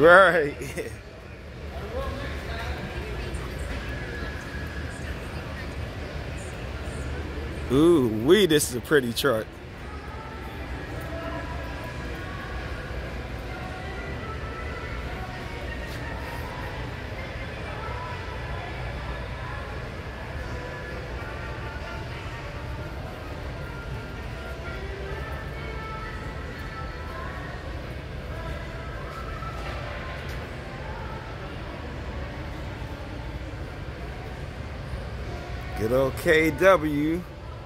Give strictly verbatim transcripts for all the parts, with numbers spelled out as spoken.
Right. Ooh, wee, this is a pretty truck. Good old K W.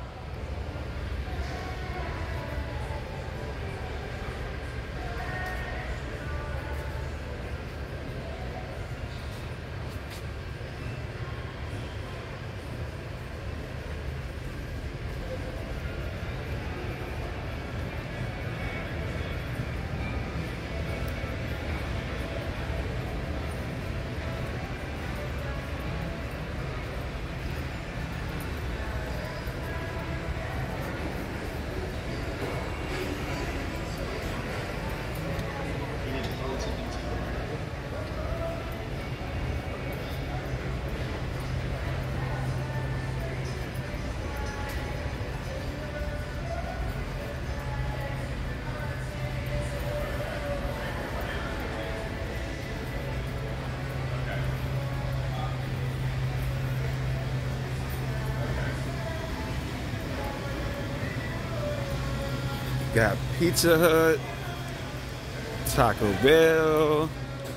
Got Pizza Hut, Taco Bell,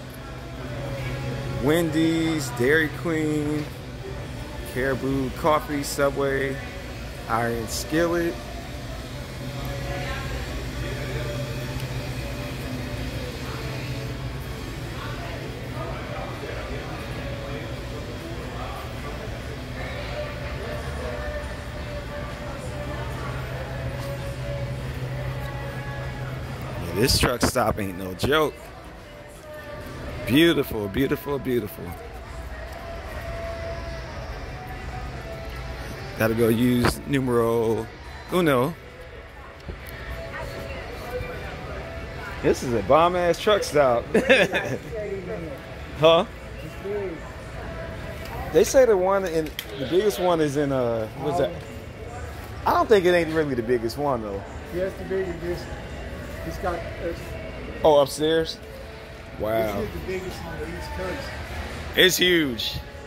Wendy's, Dairy Queen, Caribou Coffee, Subway, Iron Skillet. This truck stop ain't no joke. Beautiful, beautiful, beautiful. Gotta go use numero uno. This is a bomb ass truck stop. Huh? They say the one in the biggest one is in uh what's that? I don't think it ain't really the biggest one though. Yes, the biggest. It's got. Uh, oh, upstairs. Wow. This is the biggest on the East Coast. It's huge.